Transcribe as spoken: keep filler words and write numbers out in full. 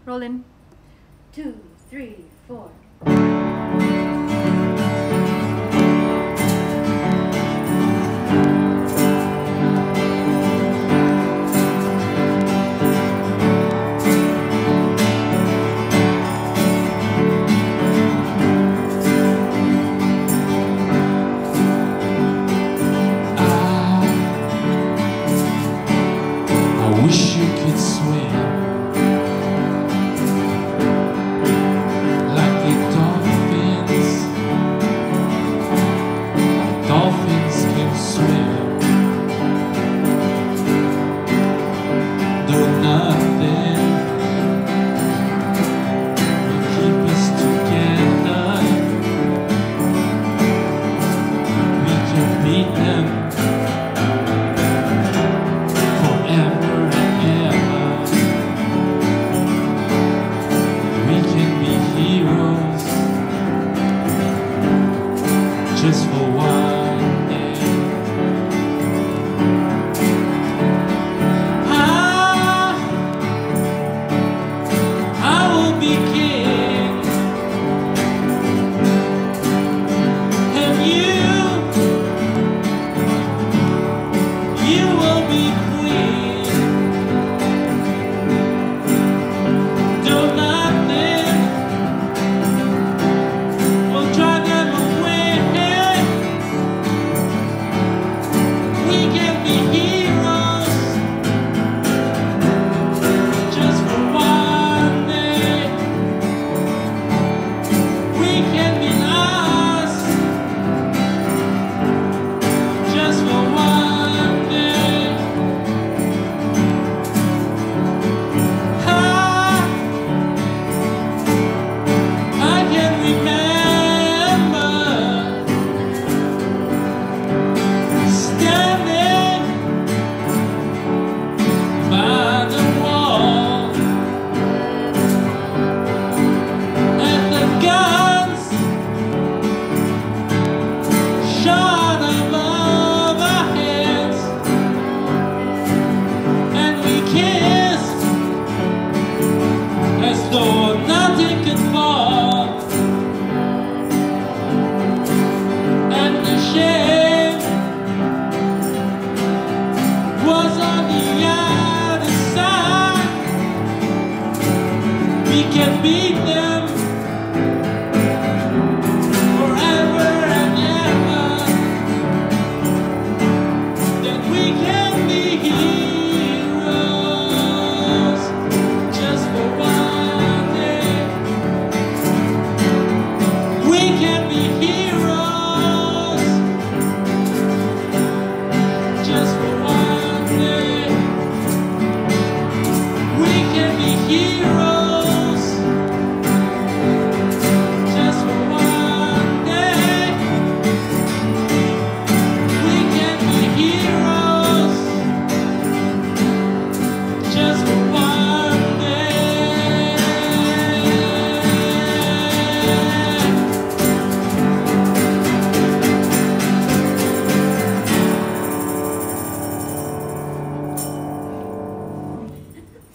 Roll in. Two, three, four. I wish you could swim like the dolphins, like dolphins can swim. Though nothing will keep us together, we can beat them forever. Just for one day, I, I will be king, and you, you will be queen. Do nothing will drive them away. Though nothing could fall, and the shame was on the other side. We can beat them.